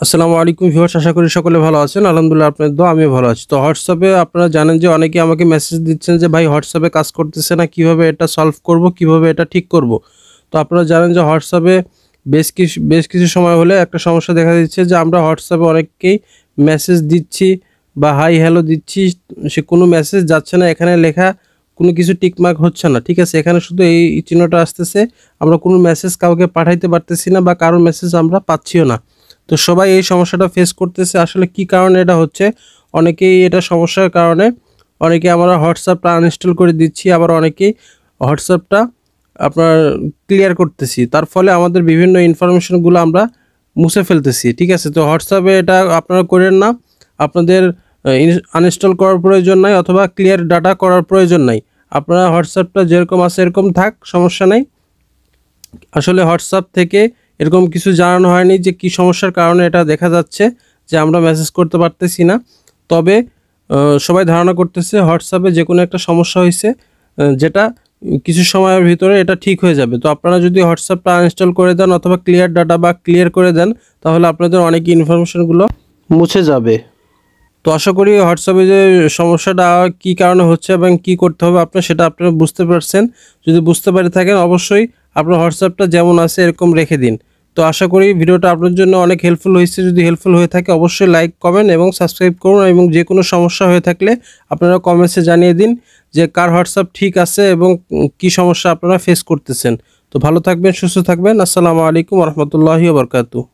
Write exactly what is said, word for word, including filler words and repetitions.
আসসালামু আলাইকুম ভিউয়ার্স, আশা করি সকলে ভালো আছেন। আলহামদুলিল্লাহ আপনাদের দোয়া আমিও ভালো আছি। তো হোয়াটসঅ্যাপে আপনারা জানেন যে অনেকেই আমাকে মেসেজ দিচ্ছেন যে ভাই হোয়াটসঅ্যাপে কাজ করতেছে না, কিভাবে এটা সলভ করব, কিভাবে এটা ঠিক করব। তো আপনারা জানেন যে হোয়াটসঅ্যাপে বেশ কিছু বেশ কিছু সময় হলে একটা সমস্যা দেখা দিচ্ছে যে আমরা হোয়াটসঅ্যাপে অনেককেই মেসেজ দিচ্ছি বা হাই হ্যালো দিচ্ছি, সে কোনো মেসেজ যাচ্ছে না, এখানে লেখা কোনো কিছু টিকমার্ক হচ্ছে না। ঠিক আছে, এখানে শুধু এই চিহ্নটা আসতেছে, আমরা কোনো মেসেজ কাউকে পাঠাইতে পারতেছি না বা কারোর মেসেজ আমরা পাচ্ছিও না। তো সবাই এই সমস্যাটা ফেস করতেছে। আসলে কি কারণে এটা হচ্ছে? অনেকেই এটা সমস্যার কারণে অনেকে আমরা হোয়াটসঅ্যাপটা আনইনস্টল করে দিচ্ছি, আবার অনেকেই হোয়াটসঅ্যাপটা আপনার ক্লিয়ার করতেছি, তার ফলে আমাদের বিভিন্ন ইনফরমেশনগুলো আমরা মুছে ফেলতেছি। ঠিক আছে, তো হোয়াটসঅ্যাপে এটা আপনারা করেন না। আপনাদের আনইনস্টল করার প্রয়োজন নাই অথবা ক্লিয়ার ডাটা করার প্রয়োজন নাই। আপনারা হোয়াটসঅ্যাপটা যেরকম আছে এরকম থাক, সমস্যা নেই। আসলে হোয়াটসঅ্যাপ থেকে এরকম কিছু জানানো হয়নি যে কি সমস্যার কারণে এটা দেখা যাচ্ছে যে আমরা মেসেজ করতে পারতেছি না। তবে সবাই ধারণা করতেছে হোয়াটসঅ্যাপে যে কোনো একটা সমস্যা হয়েছে, যেটা কিছু সময়ের ভিতরে এটা ঠিক হয়ে যাবে। তো আপনারা যদি হোয়াটসঅ্যাপটা আনইনস্টল করে দেন অথবা ক্লিয়ার ডাটা বা ক্লিয়ার করে দেন, তাহলে আপনাদের অনেক ইনফরমেশনগুলো মুছে যাবে। তো আশা করি হোয়াটসঅ্যাপে যে সমস্যাটা কি কারণে হচ্ছে এবং কি করতে হবে আপনার, সেটা আপনারা বুঝতে পারছেন। যদি বুঝতে পারে থাকেন অবশ্যই আপনার হোয়াটসঅ্যাপটা যেমন আছে এরকম রেখে দিন। তো আশা করি ভিডিওটা আপনার জন্য অনেক হেল্পফুল হয়েছে। যদি হেল্পফুল হয়ে থাকে অবশ্যই লাইক, কমেন্ট এবং সাবস্ক্রাইব করুন, এবং যে কোনো সমস্যা হয়ে থাকলে আপনারা কমেন্টসে জানিয়ে দিন যে কার হোয়াটসঅ্যাপ ঠিক আছে এবং কি সমস্যা আপনারা ফেস করতেছেন। তো ভালো থাকবেন, সুস্থ থাকবেন। আসসালামু আলাইকুম ওয়া রাহমাতুল্লাহি ওয়া বারাকাতুহু।